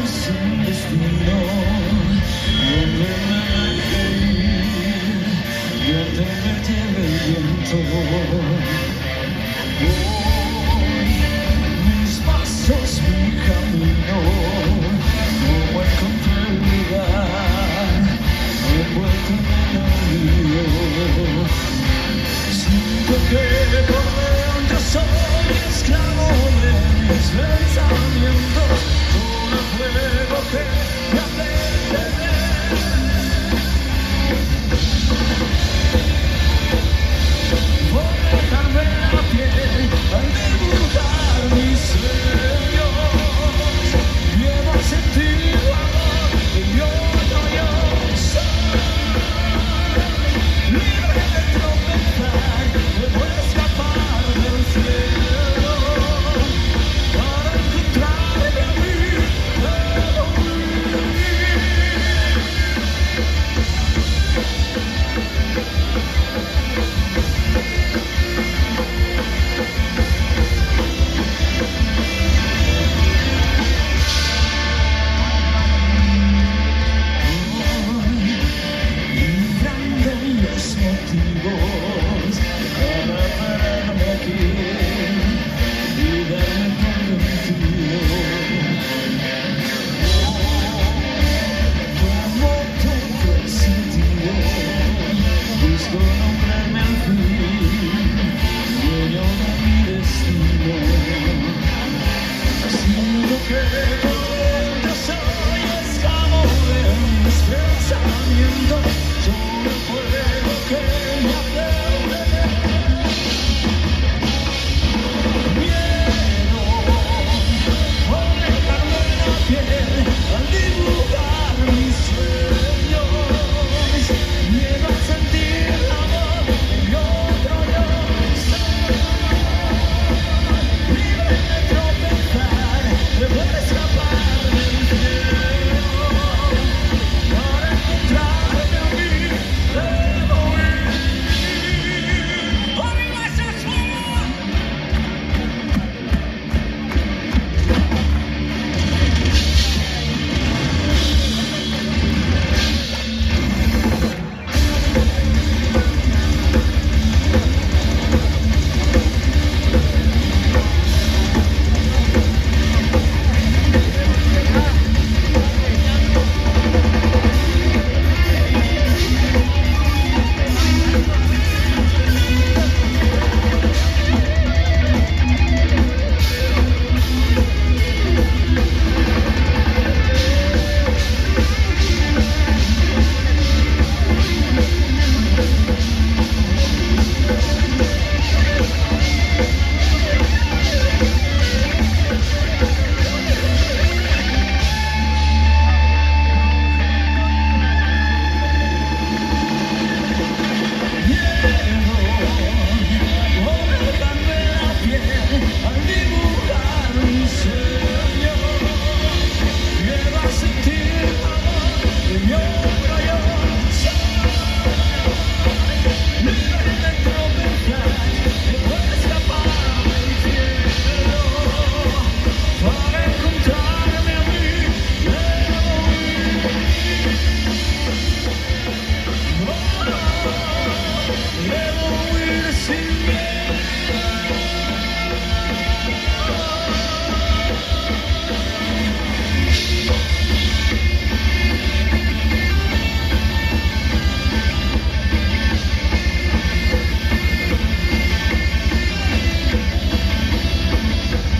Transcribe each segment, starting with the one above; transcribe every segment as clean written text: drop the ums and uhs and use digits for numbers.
sin destino, donde me deje ir, donde me lleve el viento. Voy, mis pasos, mi camino, como encontré el lugar, envuelto en el olvido. Siento que por dentro soy esclavo de mis pensamientos, un fuego que me hace temer. Voy a dejarme la piel al dibujar mis sueños. Quiero sentir tu amor en mi otro yo soy. Libre de tropezar, me puedo escapar del cielo. Para encontrarme a mí, debo motivos para pararme aquí y darme por vencido. Como todo el sentido, busco nombrarme al fin, dueño de mi destino. Siento que por dentro soy esclavo de mis pensamientos, soy el fuego que me hace temer. Miedo por dejarme la piel al dibujar mis sueños. Miedo a sentir el amor en mi otro yo soy. Libre de tropezar, de poder escapar del cielo. Para encontrarme a mí, debo ir. ¡Arriba ese suelo!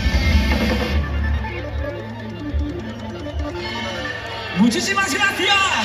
¡Muchísimas gracias!